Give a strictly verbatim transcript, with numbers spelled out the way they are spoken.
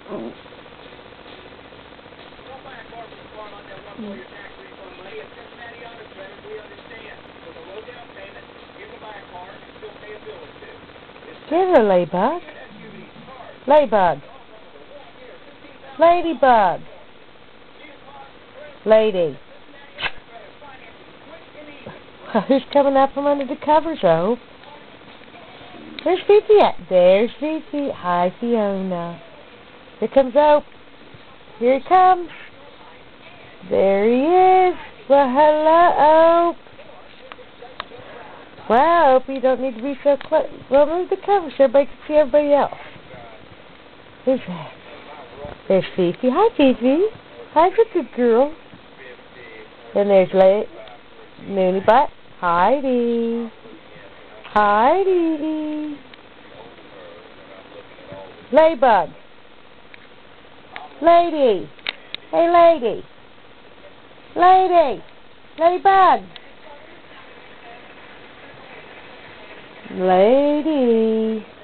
Give her, Ladybug. Ladybug. Ladybug. Lady. Who's coming up from under the covers, oh? Where's Fifi at? There's Fifi. Hi, Fiona. Here comes Ope. Here he comes. There he is. Well, hello, Ope. Wow, Ope, you don't need to be so close. Well, move the cover so everybody can see everybody else. Who's that? There's Fifi. Hi, Fifi. Hi, good girl. And there's Lay Mooney Butt. Heidi. Heidi. Ladybug. Lady. Hey, lady. Lady. Ladybug. Lady.